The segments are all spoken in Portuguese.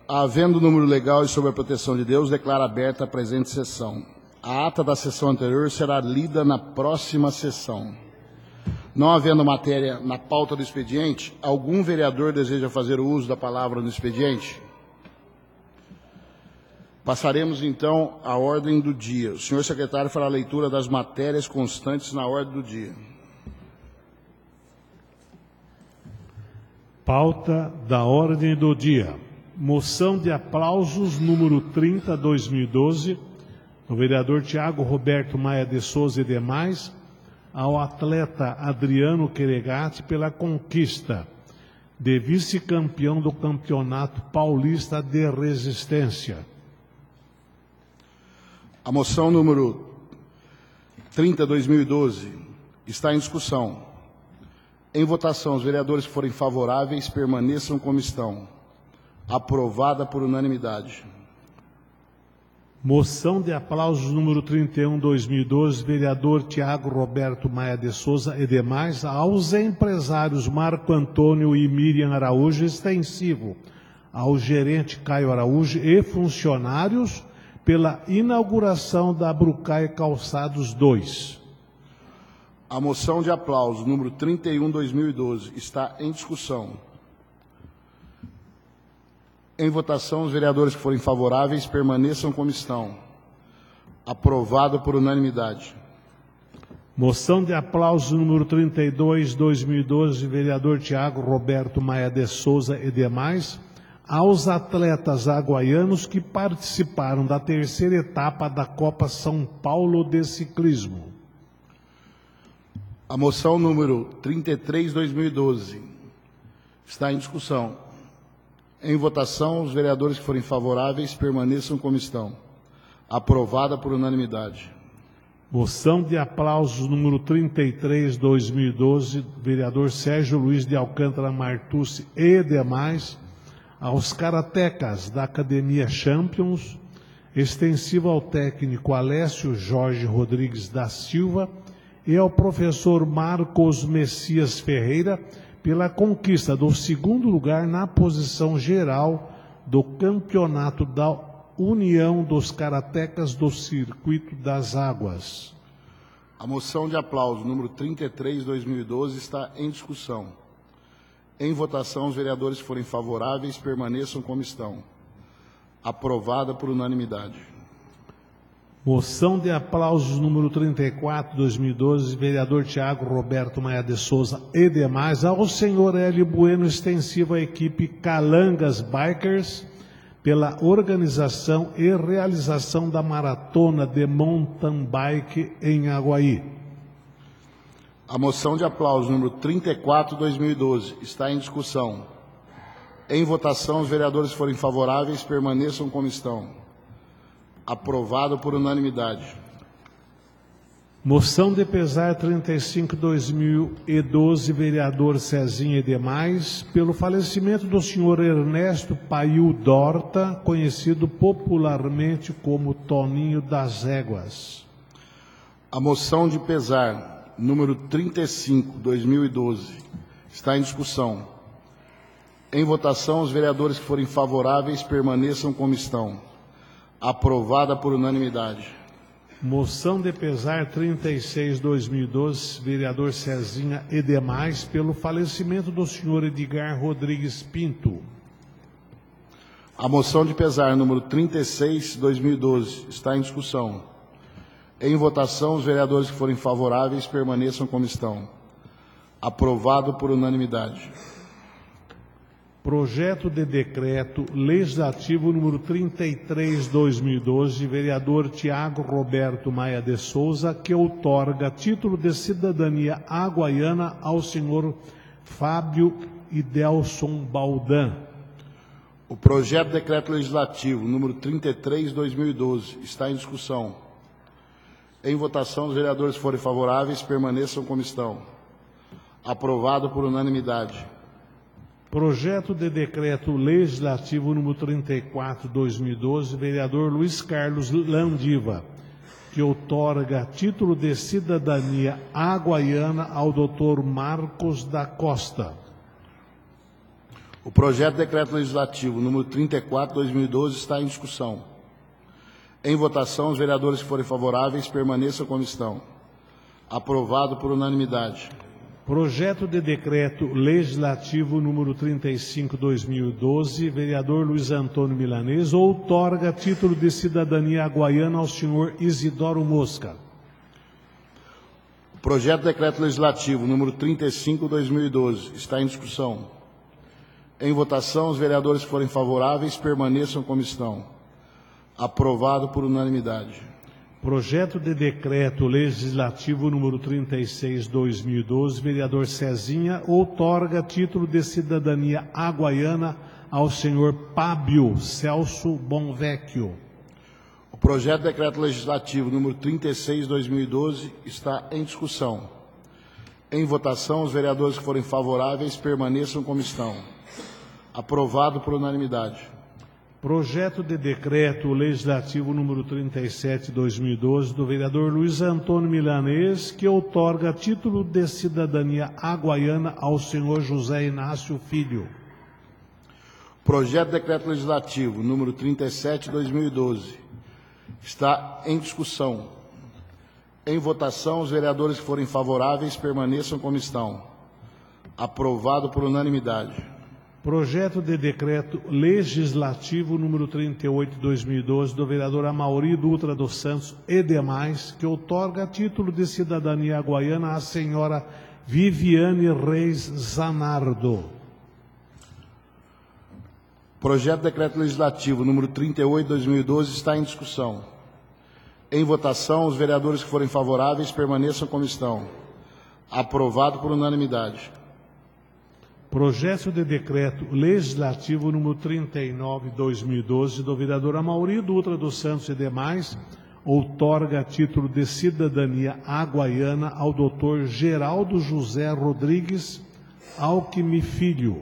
Havendo número legal e sob a proteção de Deus, declaro aberta a presente sessão. A ata da sessão anterior será lida na próxima sessão. Não havendo matéria na pauta do expediente, algum vereador deseja fazer o uso da palavra no expediente? Passaremos, então, à ordem do dia. O senhor secretário fará a leitura das matérias constantes na ordem do dia. Pauta da ordem do dia. Moção de aplausos número 30/2012, do vereador Tiago Roberto Maia de Souza e demais, ao atleta Adriano Queregati pela conquista de vice-campeão do Campeonato Paulista de Resistência. A moção número 30/2012 está em discussão. Em votação, os vereadores que forem favoráveis permaneçam como estão. Aprovada por unanimidade. Moção de aplausos número 31/2012, vereador Tiago Roberto Maia de Souza e demais, aos empresários Marco Antônio e Miriam Araújo, extensivo ao gerente Caio Araújo e funcionários pela inauguração da Brucai Calçados 2. A moção de aplauso número 31/2012 está em discussão. Em votação, os vereadores que forem favoráveis permaneçam como estão. Aprovado por unanimidade. Moção de aplauso número 32/2012, vereador Tiago Roberto Maia de Souza e demais, aos atletas aguaianos que participaram da terceira etapa da Copa São Paulo de Ciclismo. A moção número 33/2012 está em discussão. Em votação, os vereadores que forem favoráveis permaneçam como estão. Aprovada por unanimidade. Moção de aplausos número 33/2012, vereador Sérgio Luiz de Alcântara Martucci e demais, aos karatecas da Academia Champions, extensivo ao técnico Alessio Jorge Rodrigues da Silva e ao professor Marcos Messias Ferreira, pela conquista do segundo lugar na posição geral do campeonato da União dos Karatecas do Circuito das Águas. A moção de aplauso número 33/2012 está em discussão. Em votação, os vereadores que forem favoráveis permaneçam como estão. Aprovada por unanimidade. Moção de aplausos número 34/2012, vereador Tiago Roberto Maia de Souza e demais, ao senhor Hélio Bueno, extensivo à equipe Calangas Bikers, pela organização e realização da maratona de mountain bike em Aguaí. A moção de aplauso número 34/2012 está em discussão. Em votação, os vereadores que forem favoráveis permaneçam como estão. Aprovado por unanimidade. Moção de pesar 35/2012, vereador Cezinha e demais, pelo falecimento do senhor Ernesto Paiu Dorta, conhecido popularmente como Toninho das Éguas. A moção de pesar número 35/2012 está em discussão. Em votação, os vereadores que forem favoráveis permaneçam como estão. Aprovada por unanimidade. Moção de pesar 36/2012, vereador Cezinha e demais, pelo falecimento do senhor Edgar Rodrigues Pinto. A moção de pesar número 36/2012 está em discussão. Em votação, os vereadores que forem favoráveis permaneçam como estão. Aprovado por unanimidade. Projeto de decreto legislativo número 33/2012, vereador Tiago Roberto Maia de Souza, que outorga título de cidadania aguaiana ao senhor Fábio Idelson Baldan. O projeto de decreto legislativo número 33/2012 está em discussão. Em votação, os vereadores que forem favoráveis permaneçam como estão. Aprovado por unanimidade. Projeto de decreto legislativo número 34/2012, vereador Luiz Carlos Landiva, que outorga título de cidadania aguaiana ao doutor Marcos da Costa. O projeto de decreto legislativo número 34/2012 está em discussão. Em votação, os vereadores que forem favoráveis permaneçam como estão. Aprovado por unanimidade. Projeto de decreto legislativo número 35/2012, vereador Luiz Antônio Milanês, outorga título de cidadania aguaiana ao senhor Isidoro Mosca. Projeto de decreto legislativo número 35/2012 está em discussão. Em votação, os vereadores que forem favoráveis permaneçam como estão. Aprovado por unanimidade. Projeto de decreto legislativo número 36/2012, vereador Cezinha, outorga título de cidadania aguaiana ao senhor Pábio Celso Bonvecchio. O projeto de decreto legislativo número 36/2012 está em discussão. Em votação, os vereadores que forem favoráveis permaneçam como estão. Aprovado por unanimidade. Projeto de decreto legislativo número 37/2012, do vereador Luiz Antônio Milanês, que outorga título de cidadania aguaiana ao senhor José Inácio Filho. Projeto de decreto legislativo número 37/2012 está em discussão. Em votação, os vereadores que forem favoráveis permaneçam como estão. Aprovado por unanimidade. Projeto de decreto legislativo número 38/2012, do vereador Amaury Dutra dos Santos e demais, que outorga título de cidadania aguaiana à senhora Viviane Reis Zanardo. Projeto de decreto legislativo número 38/2012 está em discussão. Em votação, os vereadores que forem favoráveis permaneçam como estão. Aprovado por unanimidade. Projeto de decreto legislativo número 39/2012, do vereador Amaury Dutra dos Santos e demais, outorga título de cidadania aguaiana ao doutor Geraldo José Rodrigues Alckmin Filho.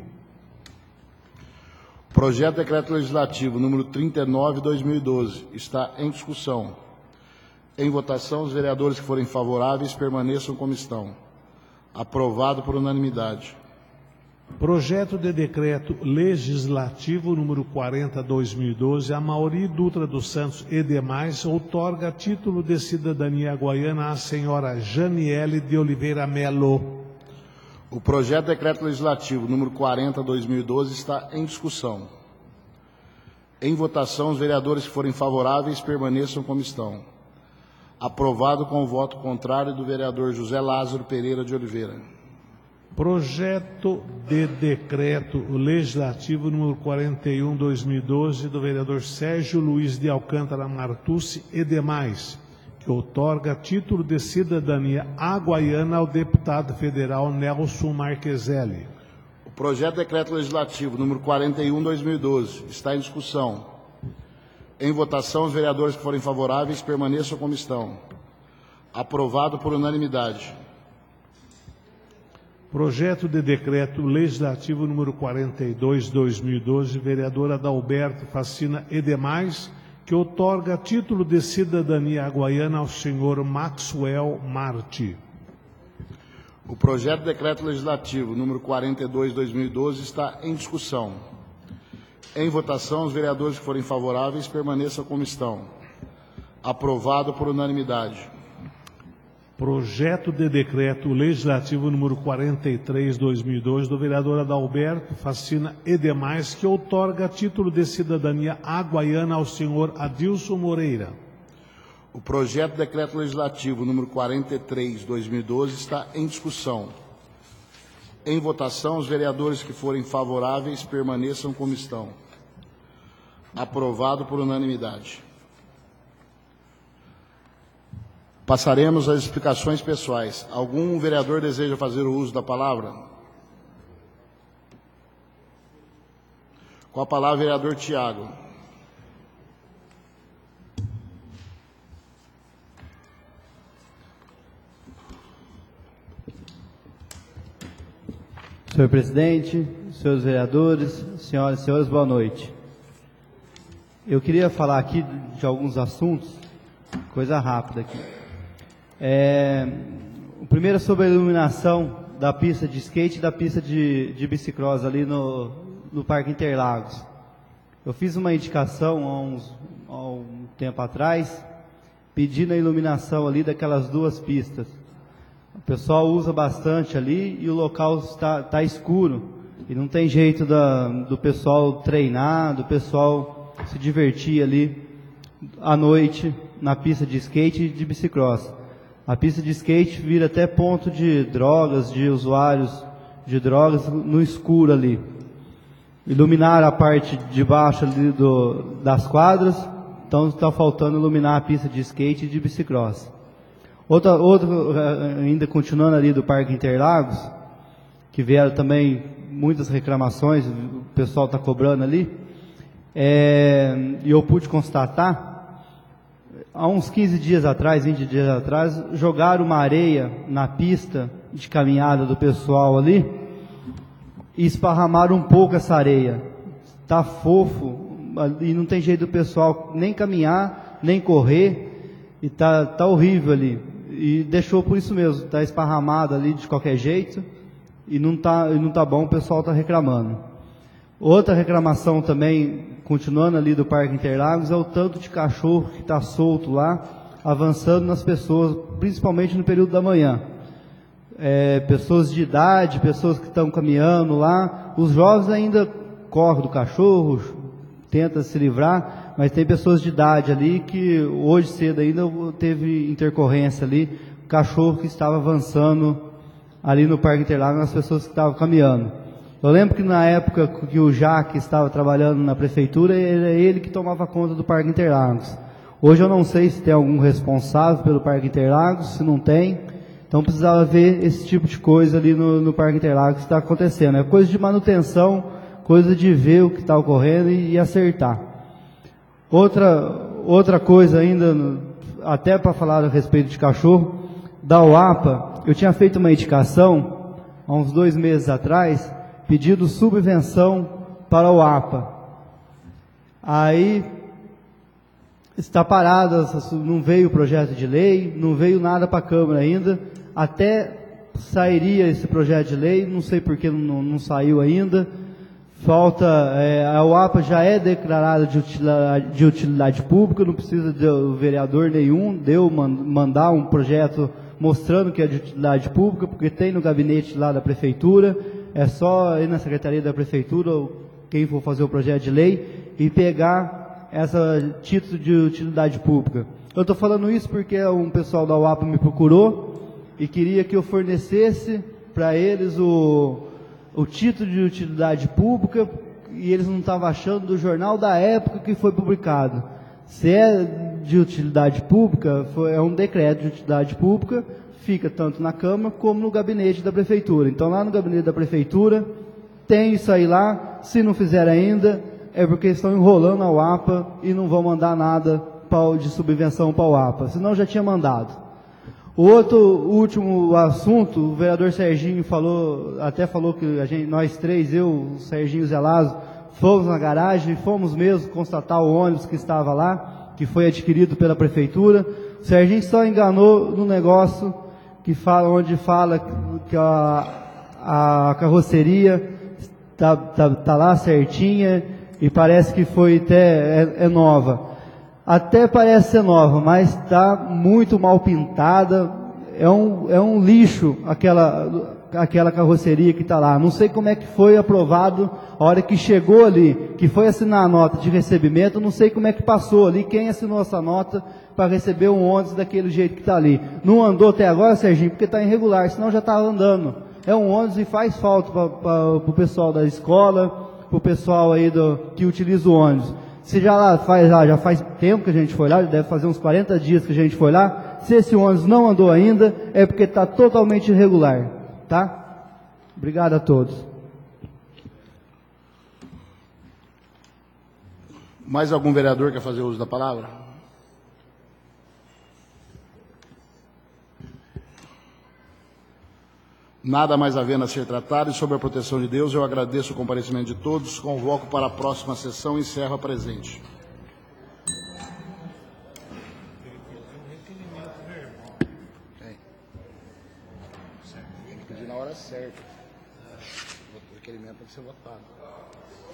Projeto de decreto legislativo número 39/2012 está em discussão. Em votação, os vereadores que forem favoráveis permaneçam como estão. Aprovado por unanimidade. Projeto de decreto legislativo número 40/2012, Amaury Dutra dos Santos e demais, outorga título de cidadania aguaiana à senhora Janiele de Oliveira Melo. O projeto de decreto legislativo número 40/2012 está em discussão. Em votação, os vereadores que forem favoráveis permaneçam como estão. Aprovado com o voto contrário do vereador José Lázaro Pereira de Oliveira. Projeto de decreto legislativo número 41/2012, do vereador Sérgio Luiz de Alcântara Martucci e demais, que outorga título de cidadania aguaiana ao deputado federal Nelson Marqueselli. O projeto de decreto legislativo número 41/2012 está em discussão. Em votação, os vereadores que forem favoráveis permaneçam como estão. Aprovado por unanimidade. Projeto de decreto legislativo número 42/2012, vereador Adalberto Facina e demais, que outorga título de cidadania aguaiana ao senhor Maxwell Marti. O projeto de decreto legislativo número 42/2012 está em discussão. Em votação, os vereadores que forem favoráveis permaneçam como estão. Aprovado por unanimidade. Projeto de decreto legislativo número 43/2012, do vereador Adalberto Facina e demais, que outorga título de cidadania aguaiana ao senhor Adilson Moreira. O projeto de decreto legislativo número 43/2012 está em discussão. Em votação, os vereadores que forem favoráveis permaneçam como estão. Aprovado por unanimidade. Passaremos às explicações pessoais. Algum vereador deseja fazer o uso da palavra? Com a palavra, vereador Tiago. Senhor presidente, senhores vereadores, senhoras e senhores, boa noite. Eu queria falar aqui de alguns assuntos, coisa rápida aqui. O primeiro é sobre a iluminação da pista de skate e da pista de bicicross ali do Parque Interlagos. Eu fiz uma indicação há um tempo atrás, pedindo a iluminação ali daquelas duas pistas. O pessoal usa bastante ali e o local está escuro. E não tem jeito do pessoal treinar, do pessoal se divertir ali à noite na pista de skate e de bicicross. A pista de skate vira até ponto de drogas, de usuários de drogas no escuro ali. Iluminar a parte de baixo ali das quadras, então está faltando iluminar a pista de skate e de bicicross. Outra, ainda continuando ali do Parque Interlagos, que vieram também muitas reclamações, o pessoal está cobrando ali, e eu pude constatar, há uns 15 dias atrás, 20 dias atrás, jogaram uma areia na pista de caminhada do pessoal ali e esparramaram um pouco essa areia. Está fofo e não tem jeito do pessoal nem caminhar, nem correr, e tá horrível ali. E deixou por isso mesmo, está esparramado ali de qualquer jeito e não tá bom, o pessoal está reclamando. Outra reclamação também, continuando ali do Parque Interlagos, é o tanto de cachorro que está solto lá, avançando nas pessoas, principalmente no período da manhã. Pessoas de idade, pessoas que estão caminhando lá, os jovens ainda correm do cachorro, tentam se livrar, mas tem pessoas de idade ali que hoje cedo ainda teve intercorrência ali, o cachorro que estava avançando ali no Parque Interlagos, nas pessoas que estavam caminhando. Eu lembro que na época que o Jaque estava trabalhando na prefeitura, era ele que tomava conta do Parque Interlagos. Hoje eu não sei se tem algum responsável pelo Parque Interlagos, se não tem. Então precisava ver esse tipo de coisa ali no Parque Interlagos que está acontecendo. É coisa de manutenção, coisa de ver o que está ocorrendo e acertar. Outra coisa ainda, até para falar a respeito de cachorro, da UAPA, eu tinha feito uma indicação, há uns 2 meses atrás, pedindo subvenção para a UAPA. Aí está parada, não veio o projeto de lei, não veio nada para a Câmara ainda, até sairia esse projeto de lei, não sei por que não saiu ainda. A UAPA já é declarada de utilidade pública, não precisa do vereador nenhum, mandar um projeto mostrando que é de utilidade pública, porque tem no gabinete lá da prefeitura, é só ir na secretaria da prefeitura, ou quem for fazer o projeto de lei, e pegar esse título de utilidade pública. Eu estou falando isso porque um pessoal da UAPA me procurou e queria que eu fornecesse para eles o título de utilidade pública, e eles não estavam achando do jornal da época que foi publicado. Se é de utilidade pública, é um decreto de utilidade pública, fica tanto na Câmara como no gabinete da Prefeitura. Então lá no gabinete da Prefeitura tem isso aí lá, se não fizer ainda, é porque estão enrolando a UAPA e não vão mandar nada de subvenção para a UAPA, senão já tinha mandado. O último assunto, o vereador Serginho falou que nós três, eu, o Serginho e o Zé Lázaro, fomos na garagem, fomos mesmo constatar o ônibus que estava lá, que foi adquirido pela prefeitura. O Serginho só enganou no negócio onde fala que a carroceria tá lá certinha e parece que foi até nova. Até parece ser nova, mas está muito mal pintada. É um lixo aquela carroceria que está lá. Não sei como é que foi aprovado a hora que chegou ali, que foi assinar a nota de recebimento. Não sei como é que passou ali, quem assinou essa nota para receber um ônibus daquele jeito que está ali. Não andou até agora, Serginho, porque está irregular, senão já estava andando. É um ônibus e faz falta para o pessoal da escola, para o pessoal aí que utiliza o ônibus. Se já faz tempo que a gente foi lá, deve fazer uns 40 dias que a gente foi lá. Se esse ônibus não andou ainda, é porque está totalmente irregular, tá? Obrigado a todos. Mais algum vereador quer fazer uso da palavra? Nada mais havendo a ser tratado, e sob a proteção de Deus, eu agradeço o comparecimento de todos, convoco para a próxima sessão e encerro a presente. Tem que pedir na hora certa. O requerimento ser votado.